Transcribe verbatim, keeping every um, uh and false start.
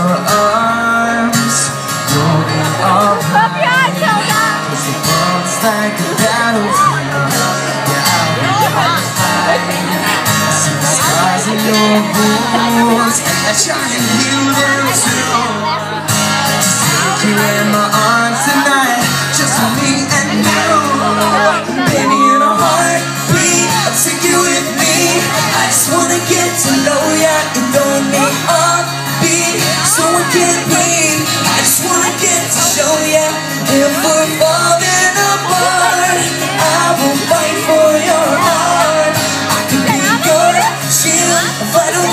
your arms, holding all cause the world's like a battlefield. Yeah, I'll be right by. I see the scars in your boots, I try and heal